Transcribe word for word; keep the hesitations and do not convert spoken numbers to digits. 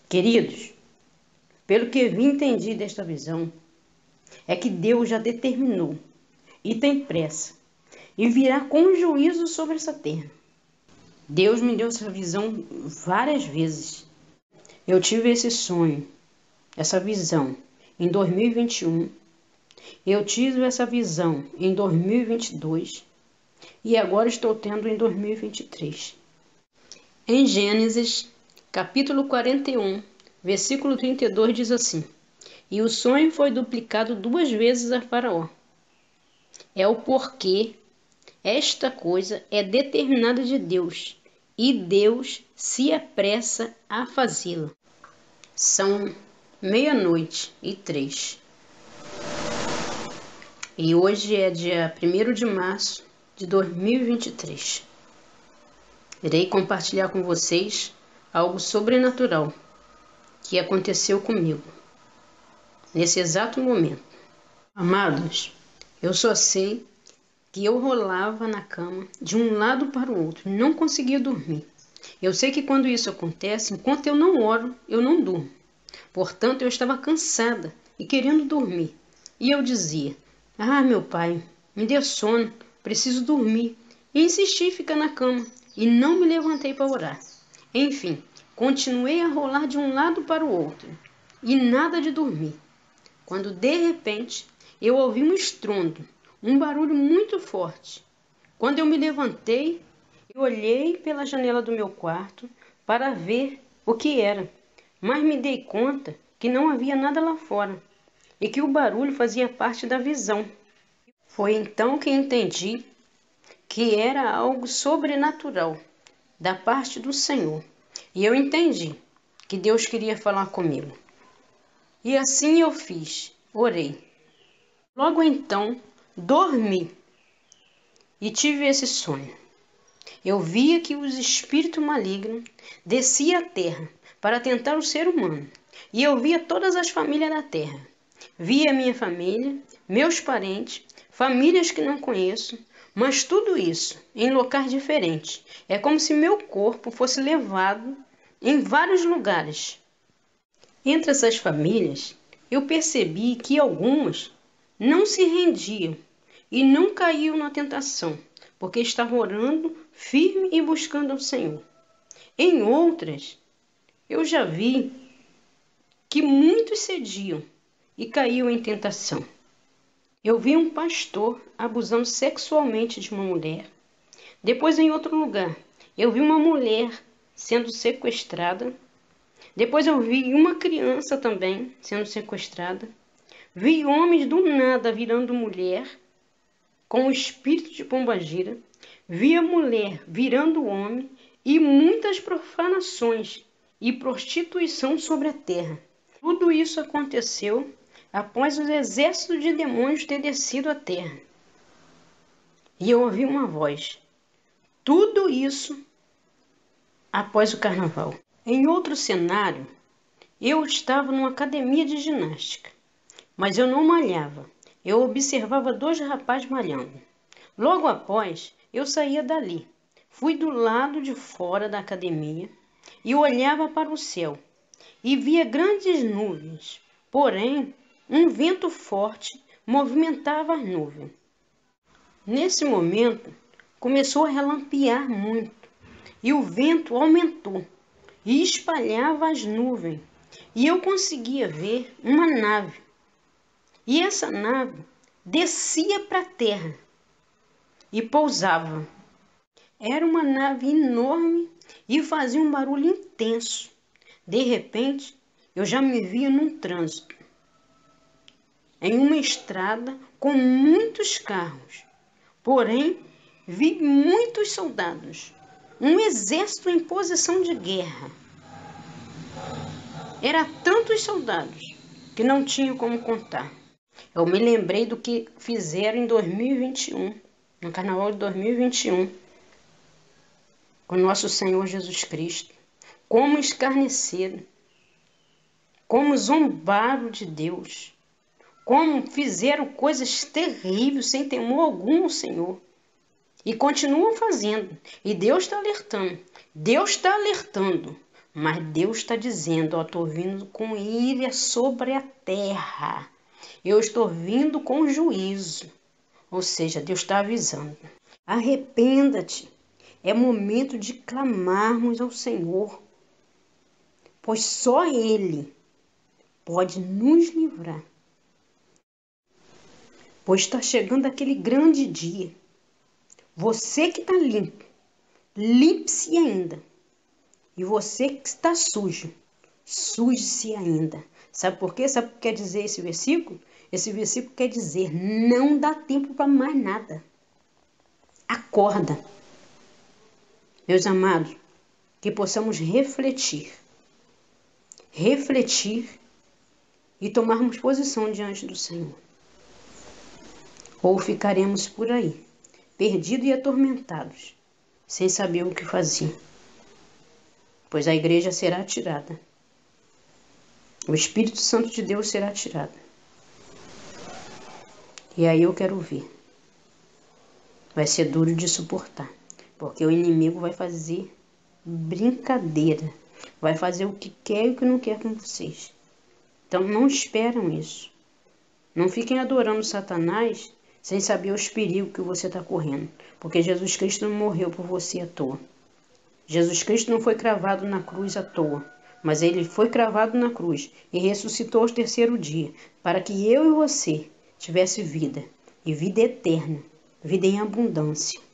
Queridos, pelo que vi e entendi desta visão, é que Deus já determinou e tem pressa e virá com juízo sobre essa terra. Deus me deu essa visão várias vezes. Eu tive esse sonho, essa visão em dois mil e vinte e um. Eu tive essa visão em dois mil e vinte e dois e agora estou tendo em dois mil e vinte e três. Em Gênesis, capítulo quarenta e um, versículo trinta e dois diz assim: E o sonho foi duplicado duas vezes a Faraó. É o porquê esta coisa é determinada de Deus, e Deus se apressa a fazê-la. São meia-noite e três. E hoje é dia primeiro de março de dois mil e vinte e três. Irei compartilhar com vocês algo sobrenatural que aconteceu comigo nesse exato momento. Amados, eu só sei que eu rolava na cama de um lado para o outro, não conseguia dormir. Eu sei que quando isso acontece, enquanto eu não oro, eu não durmo. Portanto, eu estava cansada e querendo dormir. E eu dizia: Ah, meu pai, me dê sono, preciso dormir. E insisti em ficar na cama e não me levantei para orar. Enfim, continuei a rolar de um lado para o outro e nada de dormir. Quando de repente eu ouvi um estrondo, um barulho muito forte. Quando eu me levantei, eu olhei pela janela do meu quarto para ver o que era, mas me dei conta que não havia nada lá fora e que o barulho fazia parte da visão. Foi então que entendi que era algo sobrenatural da parte do Senhor. E eu entendi que Deus queria falar comigo. E assim eu fiz, orei. Logo então, dormi e tive esse sonho. Eu via que os espíritos malignos desciam à terra para tentar o ser humano. E eu via todas as famílias da terra. Via minha família, meus parentes, famílias que não conheço, mas tudo isso em locais diferentes. É como se meu corpo fosse levado em vários lugares. Entre essas famílias, eu percebi que algumas não se rendiam e não caíam na tentação, porque estavam orando firme e buscando ao Senhor. Em outras, eu já vi que muitos cediam e caíam em tentação. Eu vi um pastor abusando sexualmente de uma mulher. Depois, em outro lugar, eu vi uma mulher sendo sequestrada. Depois eu vi uma criança também sendo sequestrada. Vi homens do nada virando mulher, com o espírito de pombagira. Vi a mulher virando homem e muitas profanações e prostituição sobre a terra. Tudo isso aconteceu após os exércitos de demônios ter descido à terra. E eu ouvi uma voz. Tudo isso após o carnaval. Em outro cenário, eu estava numa academia de ginástica, mas eu não malhava. Eu observava dois rapazes malhando. Logo após, eu saía dali. Fui do lado de fora da academia e olhava para o céu e via grandes nuvens. Porém, um vento forte movimentava as nuvens. Nesse momento, começou a relampear muito e o vento aumentou e espalhava as nuvens. E eu conseguia ver uma nave. E essa nave descia para a terra e pousava. Era uma nave enorme e fazia um barulho intenso. De repente, eu já me via num trânsito, em uma estrada com muitos carros. Porém, vi muitos soldados, um exército em posição de guerra. Era tantos soldados que não tinha como contar. Eu me lembrei do que fizeram em dois mil e vinte e um, no carnaval de dois mil e vinte e um, com nosso Senhor Jesus Cristo. Como escarneceram, como zombaram de Deus, como fizeram coisas terríveis sem temor algum ao Senhor. E continuam fazendo. E Deus está alertando. Deus está alertando. Mas Deus está dizendo, ó, estou vindo com ira sobre a terra. Eu estou vindo com juízo. Ou seja, Deus está avisando. Arrependa-te. É momento de clamarmos ao Senhor. Pois só Ele pode nos livrar. Pois está chegando aquele grande dia. Você que está limpo, limpe-se ainda. E você que está sujo, suje-se ainda. Sabe por quê? Sabe o que quer dizer esse versículo? Esse versículo quer dizer, não dá tempo para mais nada. Acorda. Meus amados, que possamos refletir. Refletir e tomarmos posição diante do Senhor. Ou ficaremos por aí, perdidos e atormentados, sem saber o que fazer. Pois a igreja será tirada. O Espírito Santo de Deus será tirado. E aí eu quero ver. Vai ser duro de suportar, porque o inimigo vai fazer brincadeira. Vai fazer o que quer e o que não quer com vocês. Então não esperam isso. Não fiquem adorando Satanás sem saber os perigos que você está correndo. Porque Jesus Cristo não morreu por você à toa. Jesus Cristo não foi cravado na cruz à toa, mas ele foi cravado na cruz e ressuscitou ao terceiro dia, para que eu e você tivesse vida, e vida eterna, vida em abundância.